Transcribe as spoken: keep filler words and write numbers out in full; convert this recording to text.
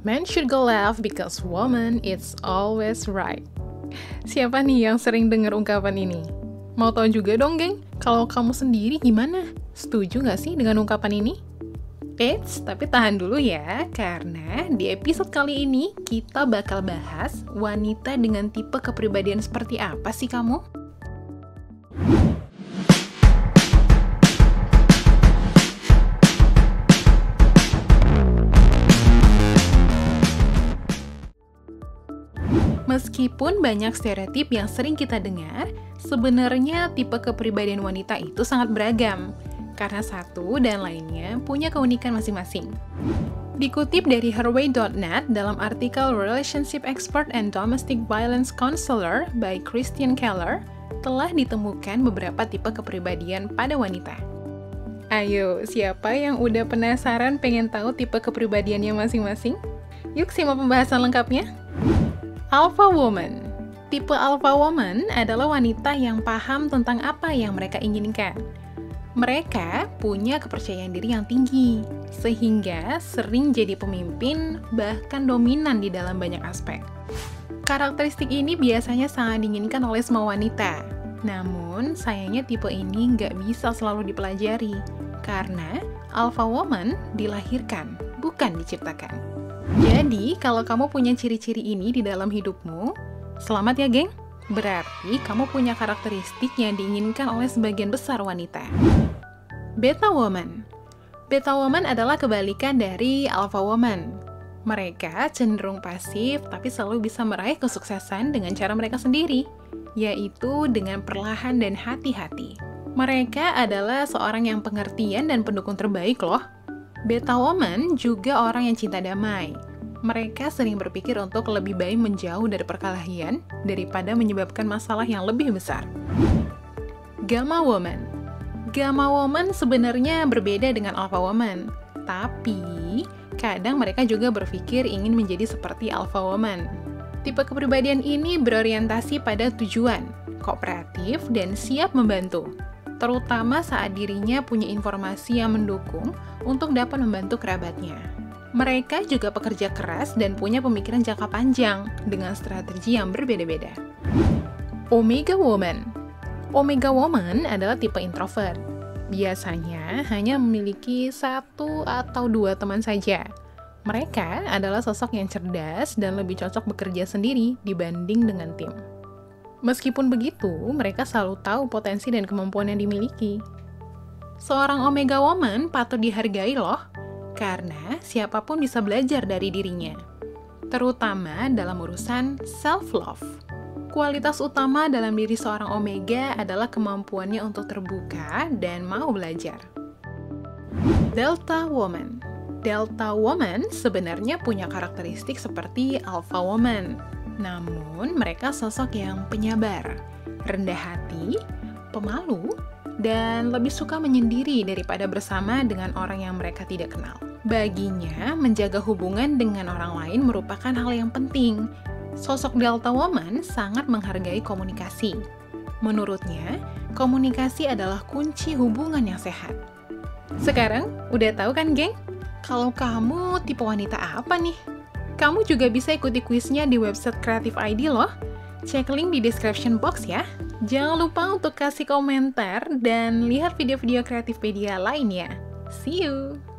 Men should go left because woman is always right. Siapa nih yang sering dengar ungkapan ini? Mau tahu juga dong, geng? Kalau kamu sendiri gimana? Setuju nggak sih dengan ungkapan ini? Eits, tapi tahan dulu ya, karena di episode kali ini kita bakal bahas wanita dengan tipe kepribadian seperti apa sih kamu? Meskipun banyak stereotip yang sering kita dengar, sebenarnya tipe kepribadian wanita itu sangat beragam, karena satu dan lainnya punya keunikan masing-masing. Dikutip dari herway dot net dalam artikel Relationship Expert and Domestic Violence Counselor by Christian Keller, telah ditemukan beberapa tipe kepribadian pada wanita. Ayo, siapa yang udah penasaran pengen tahu tipe kepribadiannya masing-masing? Yuk simak pembahasan lengkapnya. Alpha Woman. Tipe Alpha Woman adalah wanita yang paham tentang apa yang mereka inginkan. Mereka punya kepercayaan diri yang tinggi, sehingga sering jadi pemimpin, bahkan dominan di dalam banyak aspek. Karakteristik ini biasanya sangat diinginkan oleh semua wanita. Namun, sayangnya tipe ini nggak bisa selalu dipelajari, karena Alpha Woman dilahirkan, bukan diciptakan. Jadi, kalau kamu punya ciri-ciri ini di dalam hidupmu, selamat ya, geng! Berarti kamu punya karakteristik yang diinginkan oleh sebagian besar wanita. Beta Woman. Beta Woman adalah kebalikan dari Alpha Woman. Mereka cenderung pasif, tapi selalu bisa meraih kesuksesan dengan cara mereka sendiri, yaitu dengan perlahan dan hati-hati. Mereka adalah seorang yang pengertian dan pendukung terbaik loh. Beta Woman juga orang yang cinta damai. Mereka sering berpikir untuk lebih baik menjauh dari perkelahian daripada menyebabkan masalah yang lebih besar. Gamma Woman. Gamma Woman sebenarnya berbeda dengan Alpha Woman, tapi kadang mereka juga berpikir ingin menjadi seperti Alpha Woman. Tipe kepribadian ini berorientasi pada tujuan, kooperatif, dan siap membantu, terutama saat dirinya punya informasi yang mendukung untuk dapat membantu kerabatnya. Mereka juga pekerja keras dan punya pemikiran jangka panjang dengan strategi yang berbeda-beda. Omega Woman. Omega Woman adalah tipe introvert. Biasanya hanya memiliki satu atau dua teman saja. Mereka adalah sosok yang cerdas dan lebih cocok bekerja sendiri dibanding dengan tim. Meskipun begitu, mereka selalu tahu potensi dan kemampuan yang dimiliki. Seorang Omega Woman patut dihargai loh, karena siapapun bisa belajar dari dirinya, terutama dalam urusan self-love. Kualitas utama dalam diri seorang Omega adalah kemampuannya untuk terbuka dan mau belajar. Delta Woman. Delta Woman sebenarnya punya karakteristik seperti Alpha Woman, namun mereka sosok yang penyabar, rendah hati, pemalu, dan lebih suka menyendiri daripada bersama dengan orang yang mereka tidak kenal. Baginya, menjaga hubungan dengan orang lain merupakan hal yang penting. Sosok Delta Woman sangat menghargai komunikasi. Menurutnya, komunikasi adalah kunci hubungan yang sehat. Sekarang, udah tahu kan, geng? Kalau kamu tipe wanita apa nih? Kamu juga bisa ikuti kuisnya di website Creative I D loh. Cek link di description box ya. Jangan lupa untuk kasih komentar dan lihat video-video Kreatifpedia lainnya. See you!